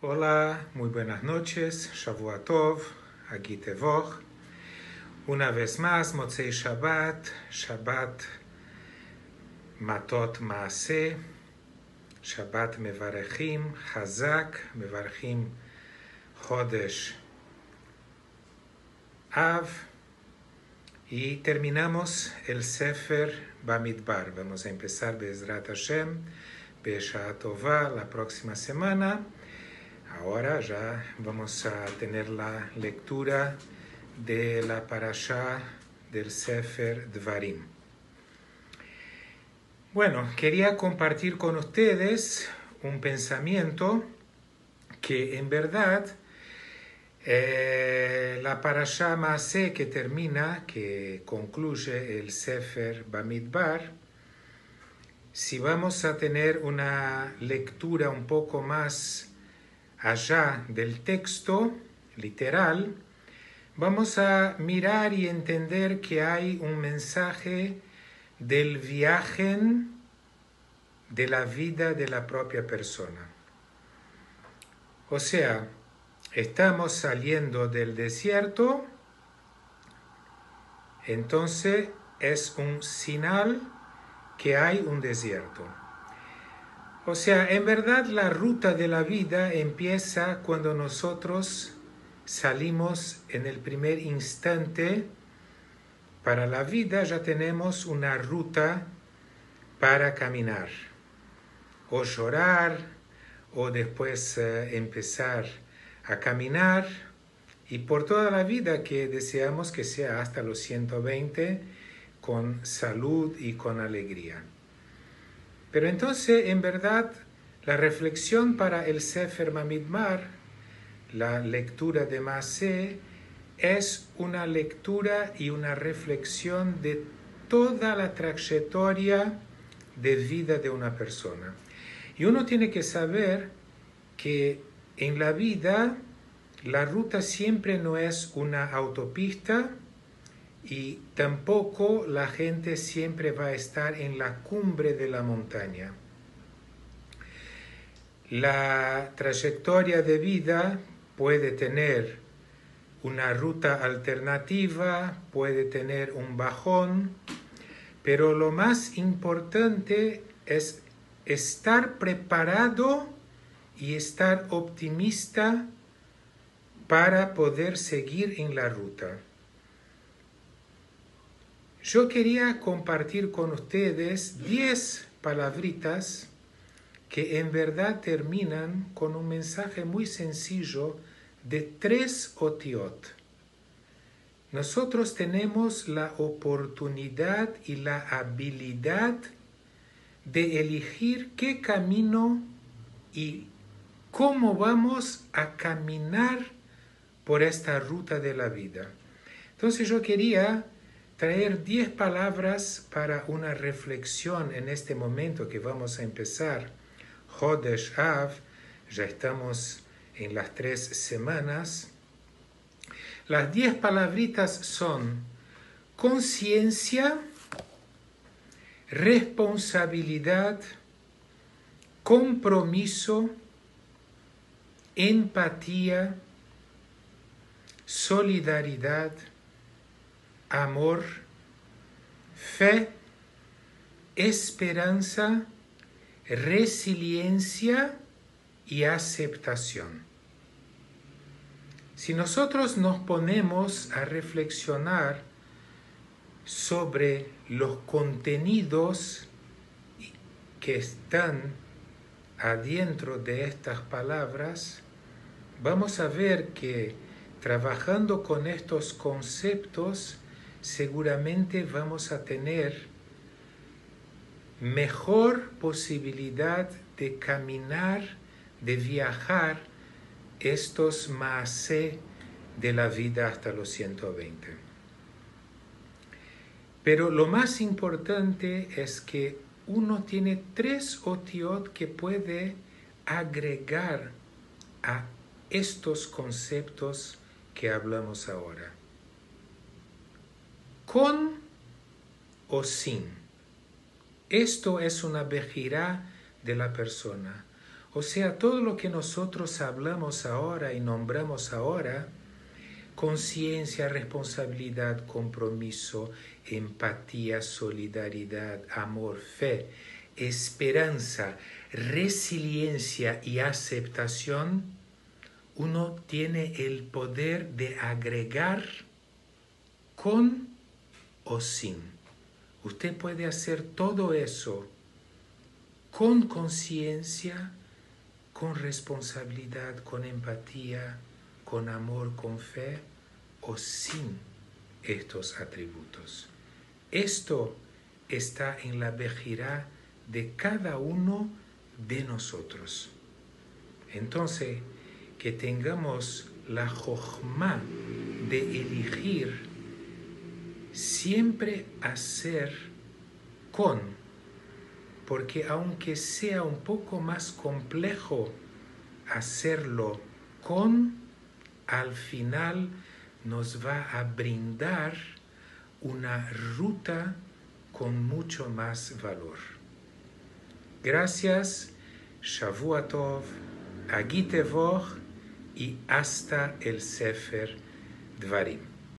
Hola, muy buenas noches, Shavua Tov, Hagi Tevoch. Una vez más, Motzei Shabbat, Shabbat Matot Maaseh, Shabbat Mevarechim, Hazak, Mevarechim Chodesh Av. Y terminamos el Sefer Bamidbar. Vamos a empezar Be'ezrat Hashem, Be'eshah Tová, la próxima semana. Ahora ya vamos a tener la lectura de la parashá del Sefer Dvarim. Bueno, quería compartir con ustedes un pensamiento que en verdad la parashá Maaseh que termina, que concluye el Sefer Bamidbar, si vamos a tener una lectura un poco más allá del texto literal, vamos a mirar y entender que hay un mensaje del viaje de la vida de la propia persona. O sea, estamos saliendo del desierto, entonces es un señal que hay un desierto. O sea, en verdad la ruta de la vida empieza cuando nosotros salimos en el primer instante. Para la vida ya tenemos una ruta para caminar, o llorar, o después empezar a caminar, y por toda la vida que deseamos que sea hasta los 120, con salud y con alegría. Pero entonces, en verdad, la reflexión para el Sefer Bamidbar, la lectura de Maaseh, es una lectura y una reflexión de toda la trayectoria de vida de una persona. Y uno tiene que saber que en la vida la ruta siempre no es una autopista, y tampoco la gente siempre va a estar en la cumbre de la montaña. La trayectoria de vida puede tener una ruta alternativa, puede tener un bajón, pero lo más importante es estar preparado y estar optimista para poder seguir en la ruta. Yo quería compartir con ustedes 10 palabritas que en verdad terminan con un mensaje muy sencillo de 3 otiot. Nosotros tenemos la oportunidad y la habilidad de elegir qué camino y cómo vamos a caminar por esta ruta de la vida. Entonces yo quería traer 10 palabras para una reflexión en este momento que vamos a empezar. Chodesh Av, ya estamos en las 3 semanas. Las 10 palabritas son conciencia, responsabilidad, compromiso, empatía, solidaridad, amor, fe, esperanza, resiliencia y aceptación. Si nosotros nos ponemos a reflexionar sobre los contenidos que están adentro de estas palabras, vamos a ver que trabajando con estos conceptos, seguramente vamos a tener mejor posibilidad de caminar, de viajar estos Maaseh de la vida hasta los 120. Pero lo más importante es que uno tiene 3 otiot que puede agregar a estos conceptos que hablamos ahora. Con o sin. Esto es una bejirá de la persona. O sea, todo lo que nosotros hablamos ahora y nombramos ahora, conciencia, responsabilidad, compromiso, empatía, solidaridad, amor, fe, esperanza, resiliencia y aceptación, uno tiene el poder de agregar con o sin. Usted puede hacer todo eso con conciencia, con responsabilidad, con empatía, con amor, con fe o sin estos atributos. Esto está en la bejirá de cada uno de nosotros. Entonces, que tengamos la jojma de elegir siempre hacer con, porque aunque sea un poco más complejo hacerlo con, al final nos va a brindar una ruta con mucho más valor. Gracias, Shavua Tov, Agitevor y hasta el Sefer Dvarim.